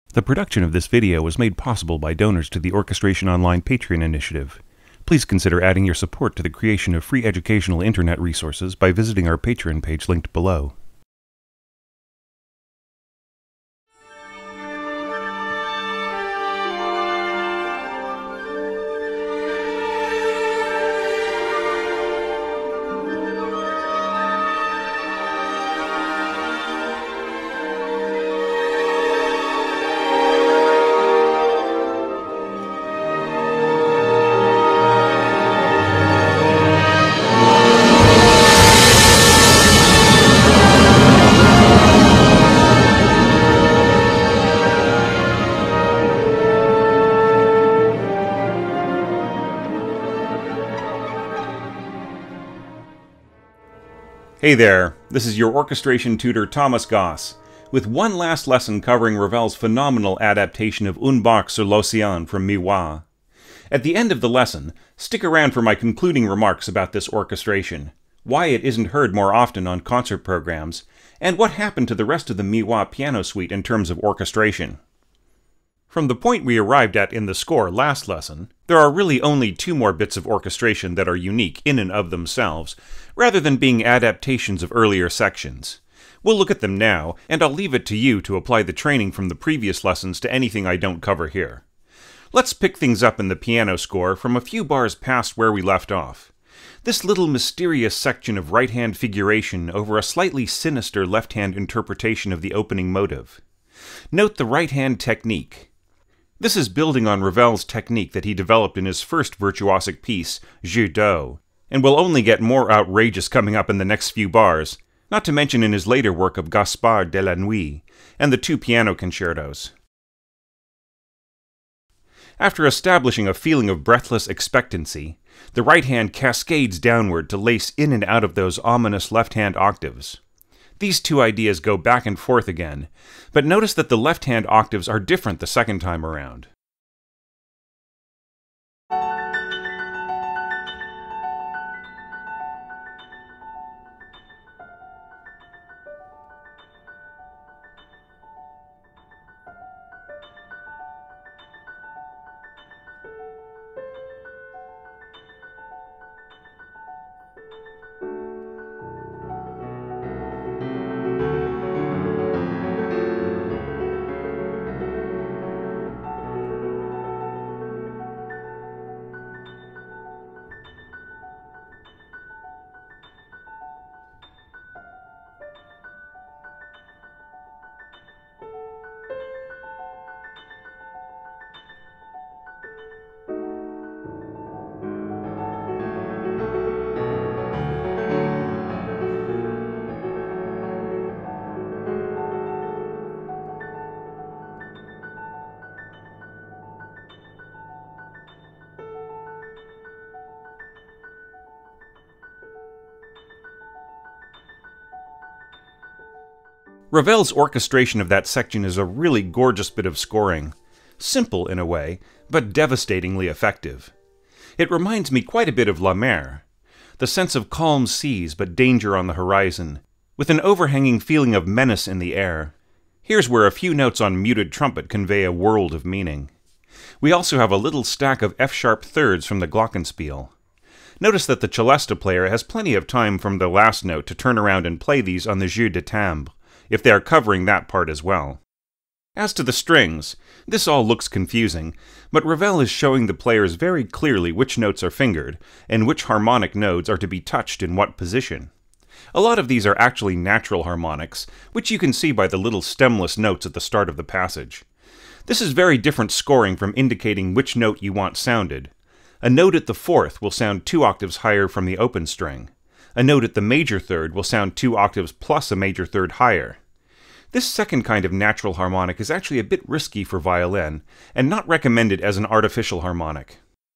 The production of this video was made possible by donors to the Orchestration Online Patreon initiative. Please consider adding your support to the creation of free educational internet resources by visiting our Patreon page linked below. Hey there, this is your orchestration tutor Thomas Goss, with one last lesson covering Ravel's phenomenal adaptation of Une barque sur l'océan from Miroirs. At the end of the lesson, stick around for my concluding remarks about this orchestration, why it isn't heard more often on concert programs, and what happened to the rest of the Miroirs piano suite in terms of orchestration. From the point we arrived at in the score last lesson, there are really only two more bits of orchestration that are unique in and of themselves, rather than being adaptations of earlier sections. We'll look at them now, and I'll leave it to you to apply the training from the previous lessons to anything I don't cover here. Let's pick things up in the piano score from a few bars past where we left off. This little mysterious section of right-hand figuration over a slightly sinister left-hand interpretation of the opening motive. Note the right-hand technique. This is building on Ravel's technique that he developed in his first virtuosic piece, Jeu d'eau, and will only get more outrageous coming up in the next few bars, not to mention in his later work of Gaspard de la Nuit, and the two piano concertos. After establishing a feeling of breathless expectancy, the right hand cascades downward to lace in and out of those ominous left-hand octaves. These two ideas go back and forth again, but notice that the left-hand octaves are different the second time around. Ravel's orchestration of that section is a really gorgeous bit of scoring. Simple in a way, but devastatingly effective. It reminds me quite a bit of La Mer, the sense of calm seas but danger on the horizon, with an overhanging feeling of menace in the air. Here's where a few notes on muted trumpet convey a world of meaning. We also have a little stack of F-sharp thirds from the glockenspiel. Notice that the celesta player has plenty of time from the last note to turn around and play these on the jeu de timbre, if they are covering that part as well. As to the strings, this all looks confusing, but Ravel is showing the players very clearly which notes are fingered, and which harmonic nodes are to be touched in what position. A lot of these are actually natural harmonics, which you can see by the little stemless notes at the start of the passage. This is very different scoring from indicating which note you want sounded. A note at the fourth will sound 2 octaves higher from the open string. A note at the major third will sound 2 octaves plus a major third higher. This second kind of natural harmonic is actually a bit risky for violin, and not recommended as an artificial harmonic.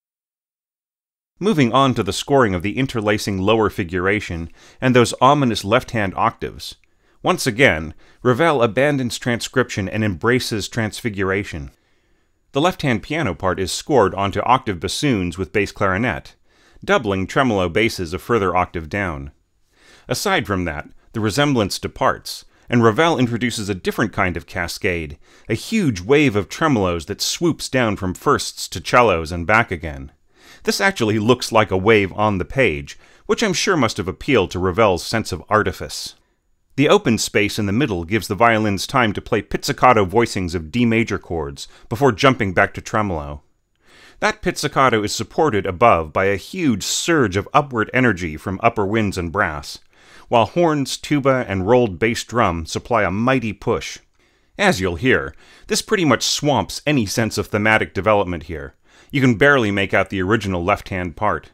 Moving on to the scoring of the interlacing lower figuration and those ominous left-hand octaves. Once again, Ravel abandons transcription and embraces transfiguration. The left-hand piano part is scored onto octave bassoons with bass clarinet, doubling tremolo basses a further octave down. Aside from that, the resemblance departs, and Ravel introduces a different kind of cascade, a huge wave of tremolos that swoops down from firsts to cellos and back again. This actually looks like a wave on the page, which I'm sure must have appealed to Ravel's sense of artifice. The open space in the middle gives the violins time to play pizzicato voicings of D major chords before jumping back to tremolo. That pizzicato is supported above by a huge surge of upward energy from upper winds and brass, while horns, tuba, and rolled bass drum supply a mighty push. As you'll hear, this pretty much swamps any sense of thematic development here. You can barely make out the original left-hand part.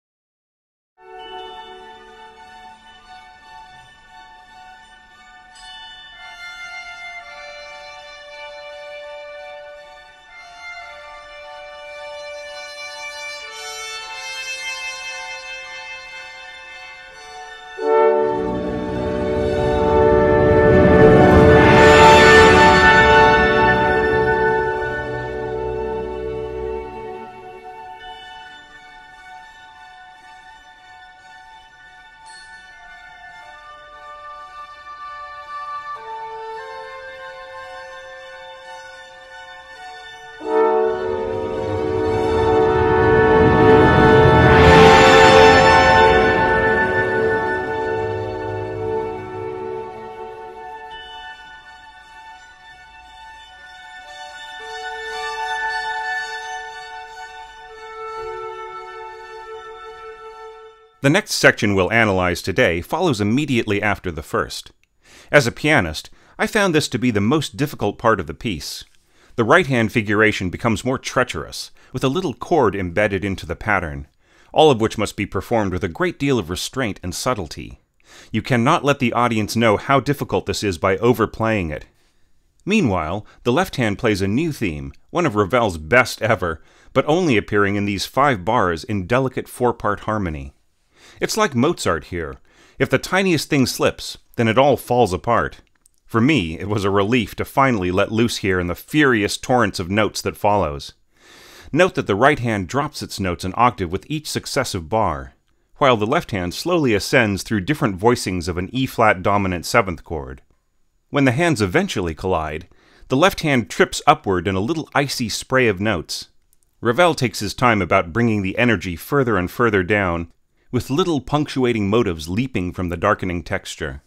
The next section we'll analyze today follows immediately after the first. As a pianist, I found this to be the most difficult part of the piece. The right-hand figuration becomes more treacherous, with a little chord embedded into the pattern, all of which must be performed with a great deal of restraint and subtlety. You cannot let the audience know how difficult this is by overplaying it. Meanwhile, the left hand plays a new theme, one of Ravel's best ever, but only appearing in these 5 bars in delicate 4-part harmony. It's like Mozart here. If the tiniest thing slips, then it all falls apart. For me, it was a relief to finally let loose here in the furious torrents of notes that follows. Note that the right hand drops its notes an octave with each successive bar, while the left hand slowly ascends through different voicings of an E-flat dominant 7th chord. When the hands eventually collide, the left hand trips upward in a little icy spray of notes. Ravel takes his time about bringing the energy further and further down, with little punctuating motives leaping from the darkening texture.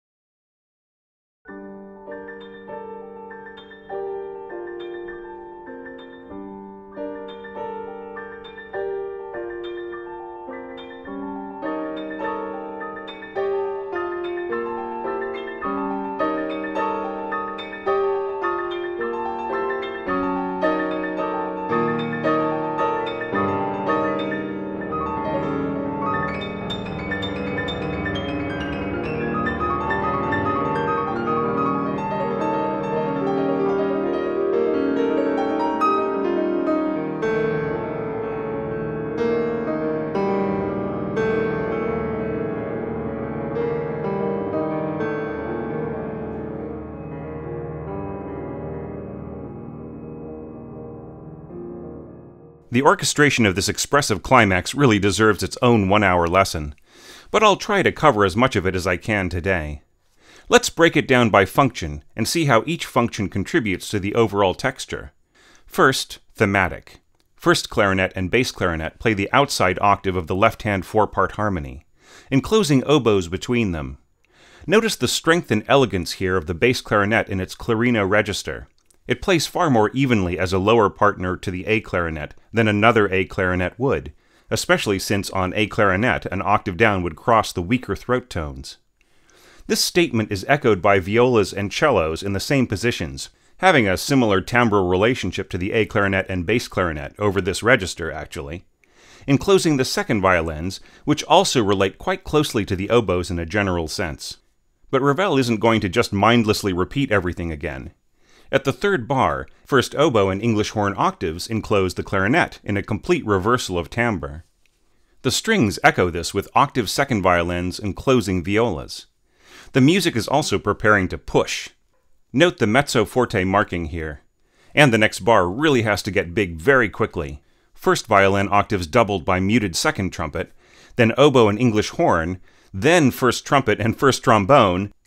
The orchestration of this expressive climax really deserves its own 1-hour lesson, but I'll try to cover as much of it as I can today. Let's break it down by function and see how each function contributes to the overall texture. First, thematic. First clarinet and bass clarinet play the outside octave of the left-hand 4-part harmony, enclosing oboes between them. Notice the strength and elegance here of the bass clarinet in its clarino register. It plays far more evenly as a lower partner to the A clarinet than another A clarinet would, especially since on A clarinet an octave down would cross the weaker throat tones. This statement is echoed by violas and cellos in the same positions, having a similar timbral relationship to the A clarinet and bass clarinet over this register, actually, enclosing the second violins, which also relate quite closely to the oboes in a general sense. But Ravel isn't going to just mindlessly repeat everything again. At the 3rd bar, first oboe and English horn octaves enclose the clarinet in a complete reversal of timbre. The strings echo this with octave second violins enclosing violas. The music is also preparing to push. Note the mezzo forte marking here. And the next bar really has to get big very quickly. First violin octaves doubled by muted second trumpet, then oboe and English horn, then first trumpet and first trombone,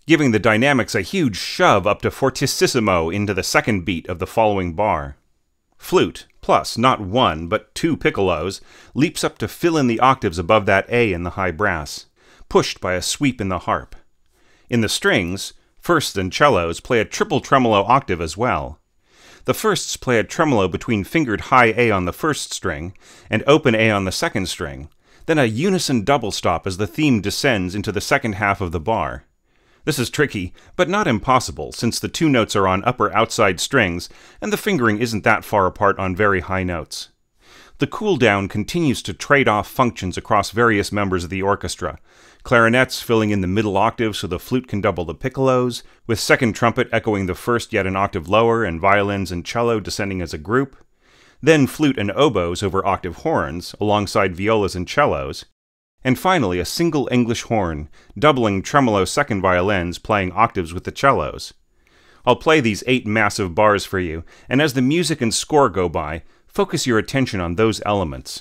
giving the dynamics a huge shove up to fortissimo into the second beat of the following bar. Flute, plus not one, but two piccolos, leaps up to fill in the octaves above that A in the high brass, pushed by a sweep in the harp. In the strings, firsts and cellos play a triple tremolo octave as well. The firsts play a tremolo between fingered high A on the first string and open A on the second string, then a unison double stop as the theme descends into the second half of the bar. This is tricky, but not impossible, since the two notes are on upper outside strings, and the fingering isn't that far apart on very high notes. The cool-down continues to trade off functions across various members of the orchestra, clarinets filling in the middle octave so the flute can double the piccolos, with second trumpet echoing the first yet an octave lower, and violins and cello descending as a group, then flute and oboes over octave horns, alongside violas and cellos, and finally a single English horn, doubling tremolo second violins playing octaves with the cellos. I'll play these 8 massive bars for you, and as the music and score go by, focus your attention on those elements.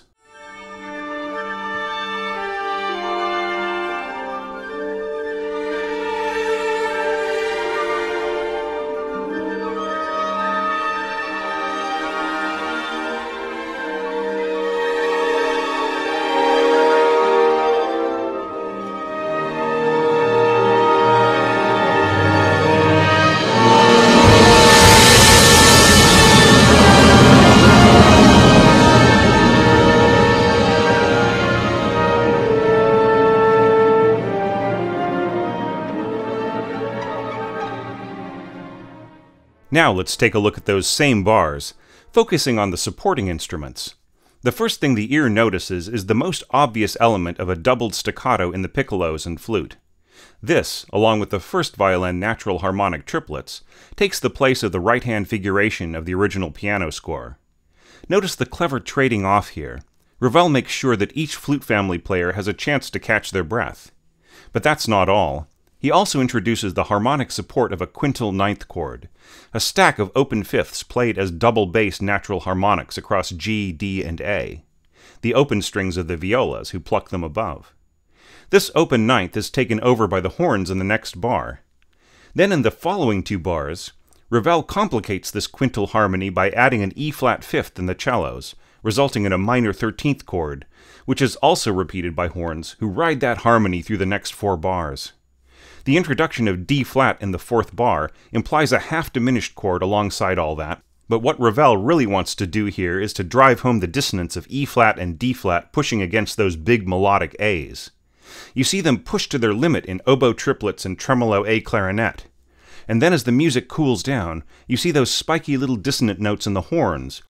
Now let's take a look at those same bars, focusing on the supporting instruments. The first thing the ear notices is the most obvious element of a doubled staccato in the piccolos and flute. This, along with the first violin natural harmonic triplets, takes the place of the right-hand figuration of the original piano score. Notice the clever trading off here. Ravel makes sure that each flute family player has a chance to catch their breath. But that's not all. He also introduces the harmonic support of a quintal ninth chord, a stack of open fifths played as double bass natural harmonics across G, D, and A, the open strings of the violas who pluck them above. This open ninth is taken over by the horns in the next bar. Then in the following 2 bars, Ravel complicates this quintal harmony by adding an E-flat fifth in the cellos, resulting in a minor 13th chord, which is also repeated by horns who ride that harmony through the next 4 bars. The introduction of D-flat in the 4th bar implies a half-diminished chord alongside all that, but what Ravel really wants to do here is to drive home the dissonance of E-flat and D-flat pushing against those big melodic A's. You see them pushed to their limit in oboe triplets and tremolo A clarinet. And then as the music cools down, you see those spiky little dissonant notes in the horns,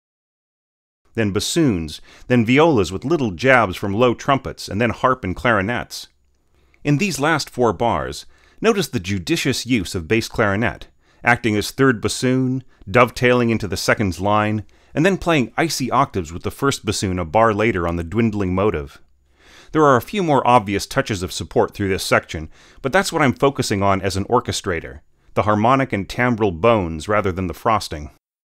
then bassoons, then violas with little jabs from low trumpets, and then harp and clarinets. In these last 4 bars, notice the judicious use of bass clarinet, acting as third bassoon, dovetailing into the second's line, and then playing icy octaves with the first bassoon a bar later on the dwindling motive. There are a few more obvious touches of support through this section, but that's what I'm focusing on as an orchestrator, the harmonic and timbral bones rather than the frosting.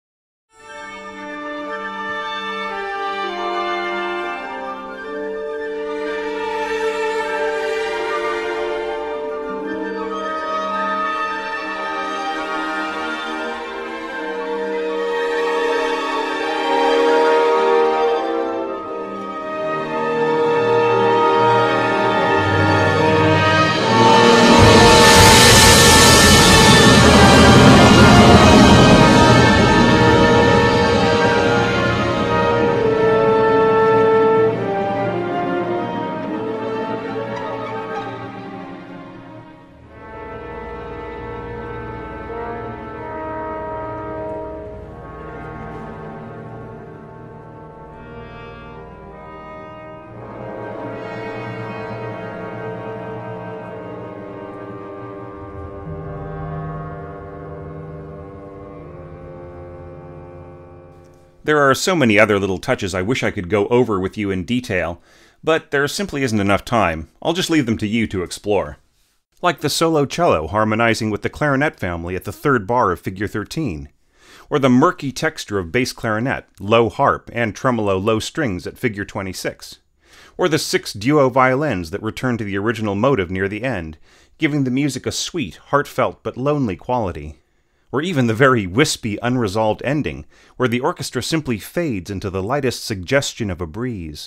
There are so many other little touches I wish I could go over with you in detail, but there simply isn't enough time. I'll just leave them to you to explore. Like the solo cello harmonizing with the clarinet family at the 3rd bar of figure 13, or the murky texture of bass clarinet, low harp, and tremolo low strings at figure 26, or the 6 duo violins that return to the original motive near the end, giving the music a sweet, heartfelt, but lonely quality. Or even the very wispy, unresolved ending, where the orchestra simply fades into the lightest suggestion of a breeze.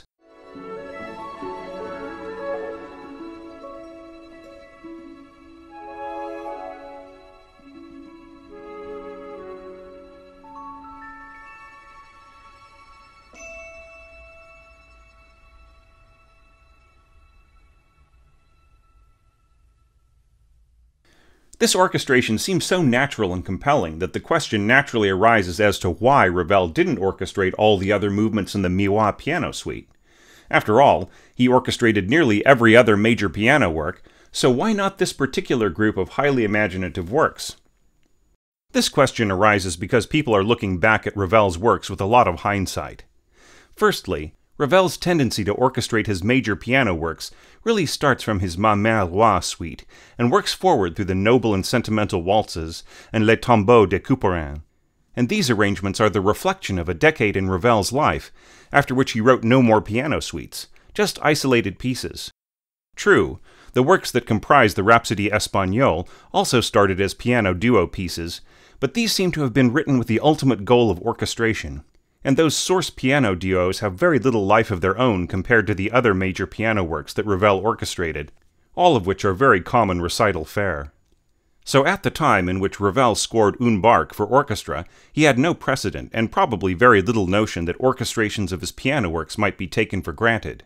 This orchestration seems so natural and compelling that the question naturally arises as to why Ravel didn't orchestrate all the other movements in the Miroirs piano suite. After all, he orchestrated nearly every other major piano work, so why not this particular group of highly imaginative works? This question arises because people are looking back at Ravel's works with a lot of hindsight. Firstly, Ravel's tendency to orchestrate his major piano works really starts from his Ma Mère Roi suite, and works forward through the noble and sentimental waltzes and Les Tombeaux de Couperin. And these arrangements are the reflection of a decade in Ravel's life, after which he wrote no more piano suites, just isolated pieces. True, the works that comprise the Rhapsodie Espagnole also started as piano duo pieces, but these seem to have been written with the ultimate goal of orchestration. And those source piano duos have very little life of their own compared to the other major piano works that Ravel orchestrated, all of which are very common recital fare. So at the time in which Ravel scored Une Barque for orchestra, he had no precedent and probably very little notion that orchestrations of his piano works might be taken for granted.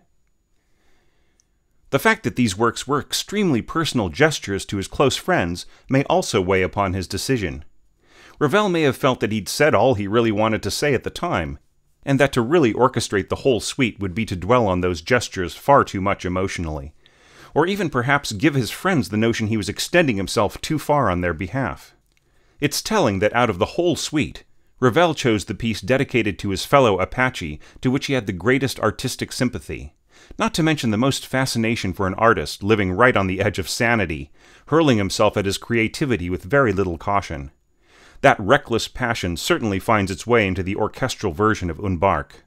The fact that these works were extremely personal gestures to his close friends may also weigh upon his decision. Ravel may have felt that he'd said all he really wanted to say at the time, and that to really orchestrate the whole suite would be to dwell on those gestures far too much emotionally, or even perhaps give his friends the notion he was extending himself too far on their behalf. It's telling that out of the whole suite, Ravel chose the piece dedicated to his fellow Apache, to which he had the greatest artistic sympathy, not to mention the most fascination for an artist living right on the edge of sanity, hurling himself at his creativity with very little caution. That reckless passion certainly finds its way into the orchestral version of Une Barque.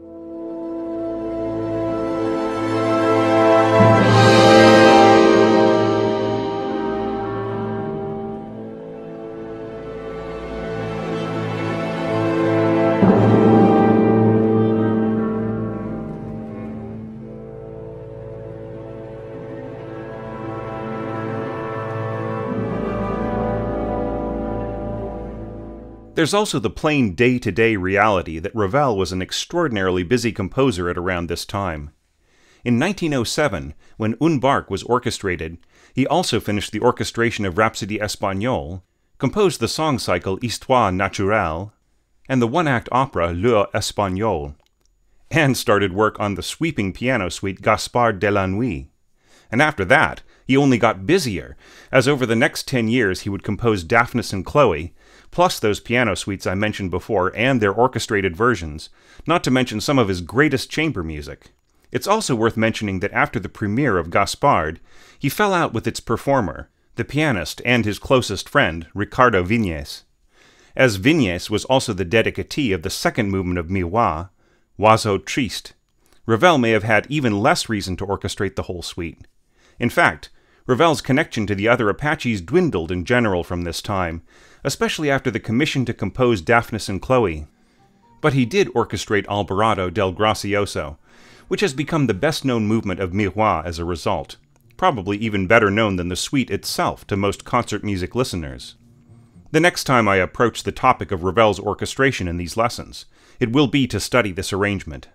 There's also the plain day-to-day reality that Ravel was an extraordinarily busy composer at around this time. In 1907, when Une Barque was orchestrated, he also finished the orchestration of Rhapsodie Espagnole, composed the song cycle Histoire Naturelle, and the one-act opera L'Heure Espagnole, and started work on the sweeping piano suite Gaspard de la Nuit. And after that, he only got busier, as over the next 10 years he would compose Daphnis and Chloe, plus those piano suites I mentioned before and their orchestrated versions, not to mention some of his greatest chamber music. It's also worth mentioning that after the premiere of Gaspard, he fell out with its performer, the pianist and his closest friend, Ricardo Viñes. As Viñes was also the dedicatee of the second movement of Miroirs, Oiseau Triste, Ravel may have had even less reason to orchestrate the whole suite. In fact, Ravel's connection to the other Apaches dwindled in general from this time, especially after the commission to compose Daphnis and Chloe. But he did orchestrate Alborado del Gracioso, which has become the best-known movement of Miroirs as a result, probably even better known than the suite itself to most concert music listeners. The next time I approach the topic of Ravel's orchestration in these lessons, it will be to study this arrangement.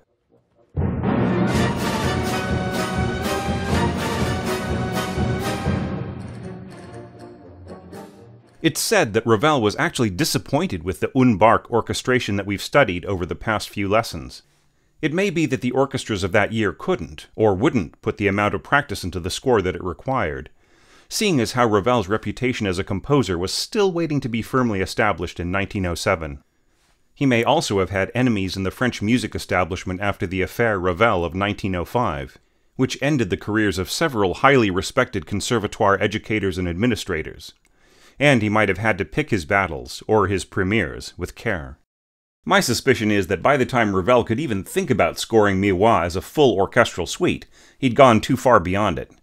It's said that Ravel was actually disappointed with the Une Barque orchestration that we've studied over the past few lessons. It may be that the orchestras of that year couldn't, or wouldn't, put the amount of practice into the score that it required, seeing as how Ravel's reputation as a composer was still waiting to be firmly established in 1907. He may also have had enemies in the French music establishment after the Affaire Ravel of 1905, which ended the careers of several highly respected conservatoire educators and administrators. And he might have had to pick his battles, or his premieres, with care. My suspicion is that by the time Ravel could even think about scoring Miroirs as a full orchestral suite, he'd gone too far beyond it.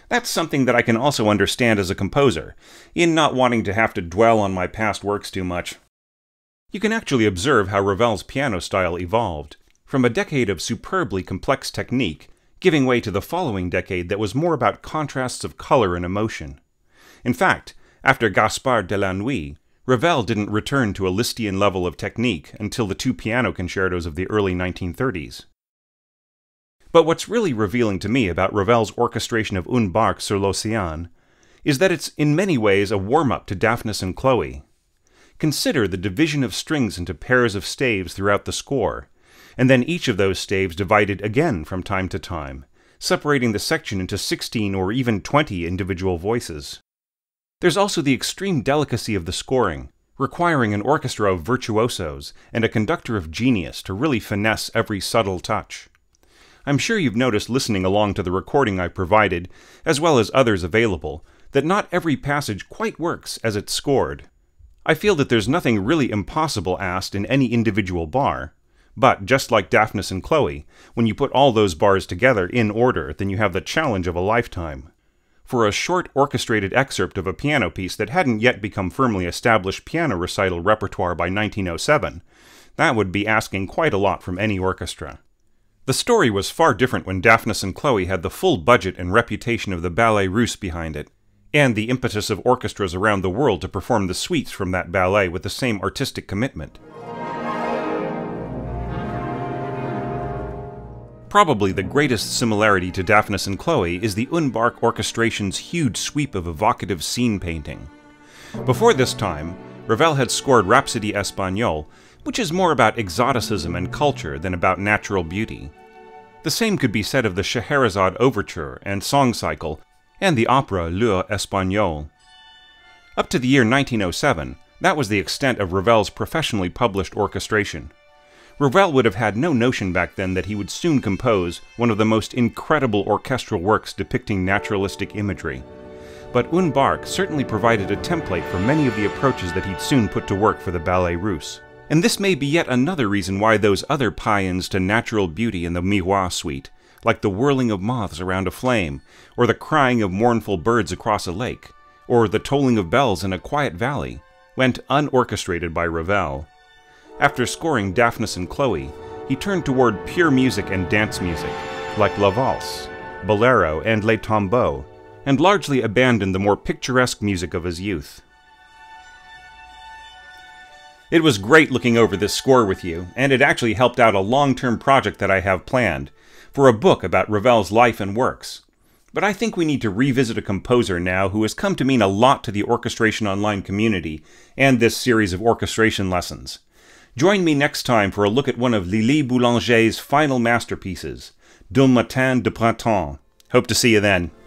That's something that I can also understand as a composer, in not wanting to have to dwell on my past works too much. You can actually observe how Ravel's piano style evolved, from a decade of superbly complex technique, giving way to the following decade that was more about contrasts of color and emotion. In fact, after Gaspard de la Nuit, Ravel didn't return to a Lisztian level of technique until the two piano concertos of the early 1930s. But what's really revealing to me about Ravel's orchestration of Une barque sur l'océan is that it's in many ways a warm-up to Daphnis and Chloe. Consider the division of strings into pairs of staves throughout the score, and then each of those staves divided again from time to time, separating the section into 16 or even 20 individual voices. There's also the extreme delicacy of the scoring, requiring an orchestra of virtuosos and a conductor of genius to really finesse every subtle touch. I'm sure you've noticed listening along to the recording I provided, as well as others available, that not every passage quite works as it's scored. I feel that there's nothing really impossible asked in any individual bar, but just like Daphnis and Chloe, when you put all those bars together in order, then you have the challenge of a lifetime. For a short orchestrated excerpt of a piano piece that hadn't yet become firmly established piano recital repertoire by 1907, that would be asking quite a lot from any orchestra. The story was far different when Daphnis and Chloe had the full budget and reputation of the Ballet Russe behind it, and the impetus of orchestras around the world to perform the suites from that ballet with the same artistic commitment. Probably the greatest similarity to Daphnis and Chloe is the Une barque orchestration's huge sweep of evocative scene painting. Before this time, Ravel had scored Rhapsodie Espagnole, which is more about exoticism and culture than about natural beauty. The same could be said of the Scheherazade Overture and Song Cycle, and the opera L'Heure Espagnole. Up to the year 1907, that was the extent of Ravel's professionally published orchestration. Ravel would have had no notion back then that he would soon compose one of the most incredible orchestral works depicting naturalistic imagery. But Une barque certainly provided a template for many of the approaches that he'd soon put to work for the Ballet Russe. And this may be yet another reason why those other paeans to natural beauty in the Miroirs suite, like the whirling of moths around a flame, or the crying of mournful birds across a lake, or the tolling of bells in a quiet valley, went unorchestrated by Ravel. After scoring Daphnis and Chloe, he turned toward pure music and dance music, like La Valse, Bolero, and Les Tombeaux, and largely abandoned the more picturesque music of his youth. It was great looking over this score with you, and it actually helped out a long-term project that I have planned, for a book about Ravel's life and works. But I think we need to revisit a composer now who has come to mean a lot to the Orchestration Online community and this series of orchestration lessons. Join me next time for a look at one of Lili Boulanger's final masterpieces, D'un matin de printemps. Hope to see you then.